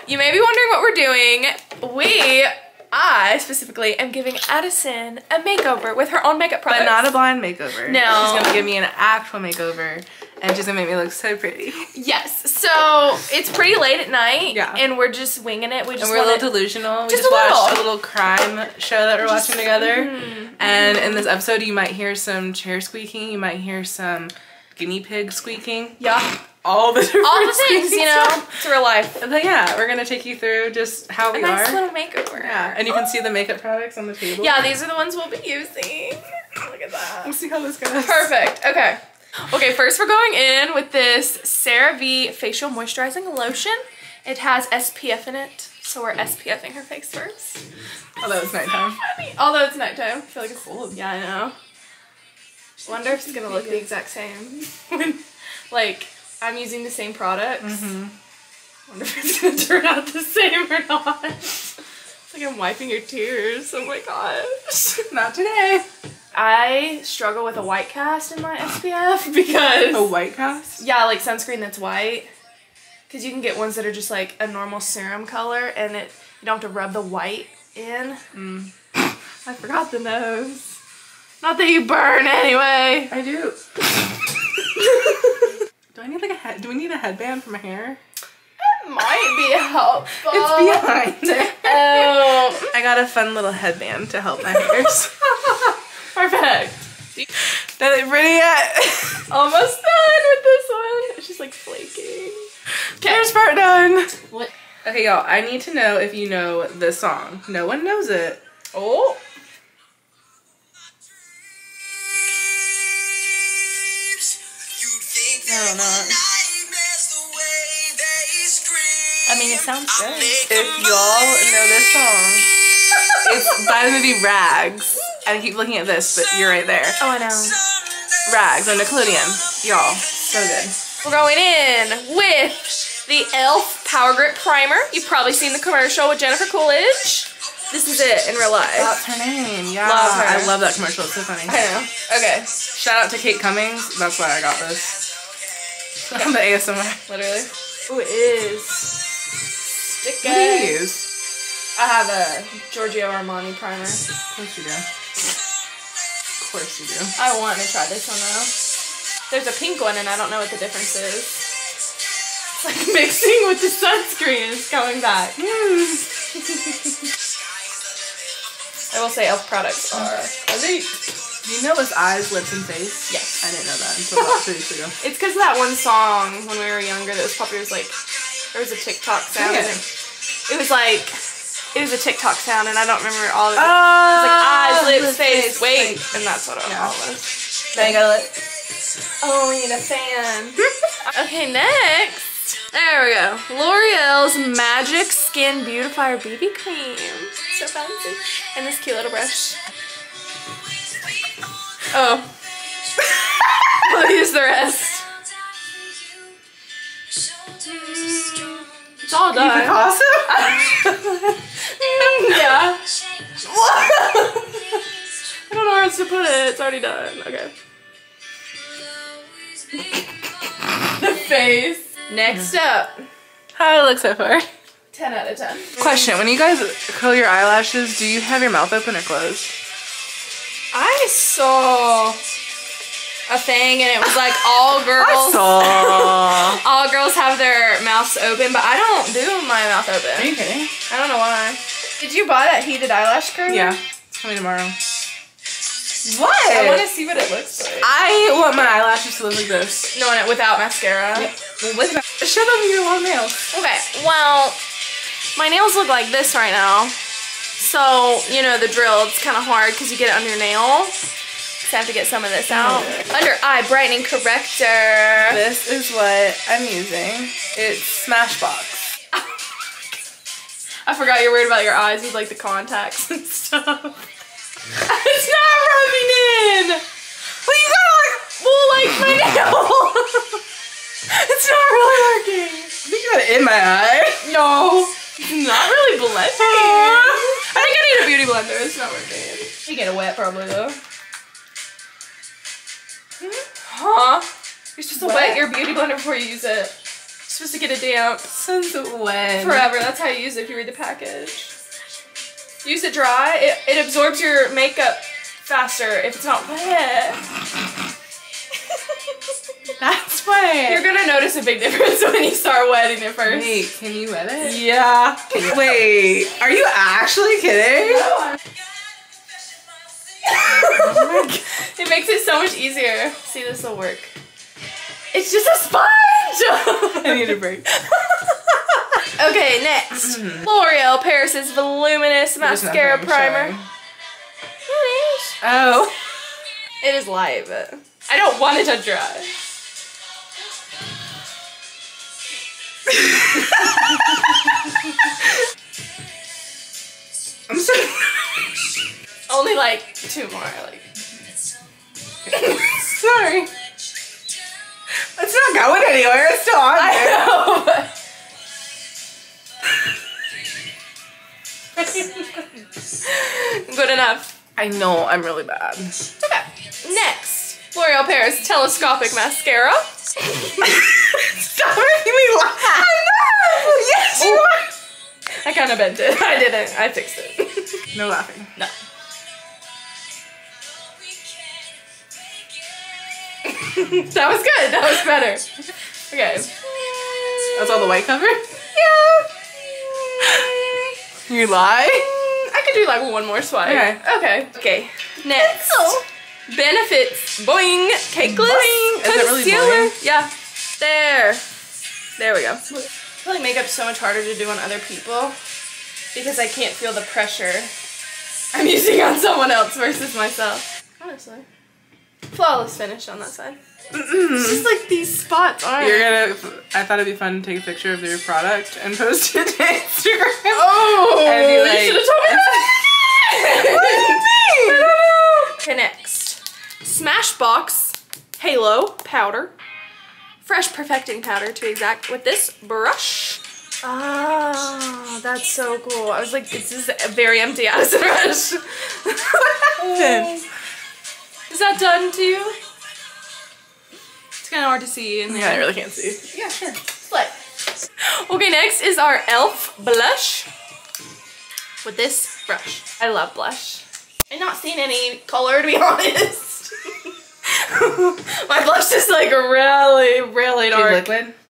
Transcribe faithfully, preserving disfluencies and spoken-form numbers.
you may be wondering what we're doing. We, I specifically, am giving Addison a makeover with her own makeup products. But not a blind makeover. No. She's gonna give me an actual makeover and she's gonna make me look so pretty. Yes, so it's pretty late at night. Yeah. And we're just winging it. We just and we're a little delusional. We just, just a watched little. a little crime show that we're just, watching together. Mm-hmm. And in this episode, you might hear some chair squeaking. You might hear some guinea pig squeaking. Yeah. All the different All the things, you know, it's real life. But yeah, we're gonna take you through just how we a nice are. little makeover. Yeah, and you can see the makeup products on the table. Yeah, these are the ones we'll be using. Look at that. We'll see how this goes. Perfect. Okay. Okay, first we're going in with this CeraVe Facial Moisturizing Lotion. It has S P F in it, so we're SPFing her face first. Although it's nighttime. Although it's nighttime. I feel like it's cold. Yeah, I know. Wonder if it's gonna look the exact same. when, like, I'm using the same product. Mm-hmm. Wonder if it's gonna turn out the same or not. It's like I'm wiping your tears. Oh my gosh. Not today. I struggle with a white cast in my S P F because... A white cast? Yeah, like sunscreen that's white. Because you can get ones that are just like a normal serum color and it you don't have to rub the white in. Mm. I forgot the nose. Not that you burn anyway. I do. Do I need like a head? Do we need a headband for my hair? It might be helpful. It's behind it. Oh. I got a fun little headband to help my hairs. Perfect. Is it pretty yet? Almost done with this one. It's just like flaking. First part done. What? Okay, y'all. I need to know if you know this song. No one knows it. Oh. I don't know. I mean, it sounds good. If y'all know this song, it's by the movie Rags. I keep looking at this, but you're right there. Oh, I know. Rags on Nickelodeon. Y'all, so good. We're going in with the e l f Power Grip Primer. You've probably seen the commercial with Jennifer Coolidge. This is it in real life. That's her name. Yeah. Love her. I love that commercial. It's so funny. I know. Okay. Shout out to Kate Cummings. That's why I got this. On the A S M R. Literally. Ooh, it is. Sticky. What do you use? I have a Giorgio Armani primer. Of course you do. Of course you do. I want to try this one though. There's a pink one and I don't know what the difference is. It's like mixing with the sunscreen. It's coming back. Mm. I will say e l f products are elite. Do you know it's eyes, lips, and face? Yes. I didn't know that until about two weeks ago. It's because of that one song when we were younger that was popular. It was like, there was a TikTok sound. Yeah. And it was like, it was a TikTok sound and I don't remember all of it. Oh, it was like eyes, lips, face, face, wait. face. And that's what it Yeah. all was. Now you gotta let... Oh, we need a fan. Okay, next. There we go. L'Oreal's Magic Skin Beautifier B B Cream. So fancy. And this cute little brush. Oh. We'll use the rest. It's all done. Picasso? Yeah. I don't know where else to put it. It's already done. Okay. The face. Next up. How do I look so far? ten out of ten. Question, when you guys curl your eyelashes, do you have your mouth open or closed? I saw a thing and it was like all girls I saw. all girls have their mouths open, but I don't do my mouth open. Are you kidding? I don't know why. Did you buy that heated eyelash curler? Yeah, it's coming tomorrow. What? I want to see what it looks like. I want my eyelashes to look like this. No, without mascara. Yeah. Well, with show them your long nails. Okay, well, my nails look like this right now. So, you know the drill, it's kind of hard because you get it under your nail. So I have to get some of this out. Under eye brightening corrector. This is what I'm using. It's Smashbox. I forgot you're worried about your eyes with like the contacts and stuff. It's not rubbing in! Well, you gotta like, well, like my nail! It's not really working. I think you got it in my eye. No. It's not really blending. I think I need a beauty blender. It's not working. You get it wet probably though. Huh? You're supposed to wet your beauty blender before you use it. supposed to get it damp. Since when? Forever. That's how you use it if you read the package. Use it dry. It, it absorbs your makeup faster if it's not wet. That's why. You're gonna notice a big difference when you start wetting it first. Wait, can you wet it? Yeah. Wait, are you actually kidding? No. Oh my God. It makes it so much easier. See, this will work. It's just a sponge! I need a break. Okay, next. Mm-hmm. L'Oreal Paris's Voluminous Mascara Primer. Oh. It is light, but I don't want it to dry. I'm sorry. Only like two more, like. Sorry. It's not going anywhere. It's still on there. I know. Good enough. I know. I'm really bad. Okay. Next, L'Oreal Paris Telescopic Mascara. Stop making me laugh. I know. Yes, you are. I kind of bent it. I didn't. I fixed it. No laughing. No. That was good. That was better. Okay. That's all the white cover? Yeah. You lie? I could do like one more swipe. Okay. Okay. Okay. Next. Benefits Boing Cakeless Boing. Is it really Concealer. boing? Yeah. There. There we go. I feel like makeup's so much harder to do on other people because I can't feel the pressure I'm using on someone else versus myself. Honestly. Flawless finish on that side. It's just like these spots aren't. You're gonna. I thought it'd be fun to take a picture of your product and post it to Instagram. Oh, and be like, you should have told me that. What do you mean? I don't know. Okay, next. Smashbox Halo Powder. Fresh Perfecting Powder to be exact, with this brush. Ah, that's so cool. I was like, this is a very empty Addison brush. What happened? Is that done to you? It's kind of hard to see in there. Yeah, I really can't see. Yeah, sure. Split. Okay, next is our e l f blush with this brush. I love blush. I'm not seeing any color, to be honest. My blush is like really, really dark. Liquid?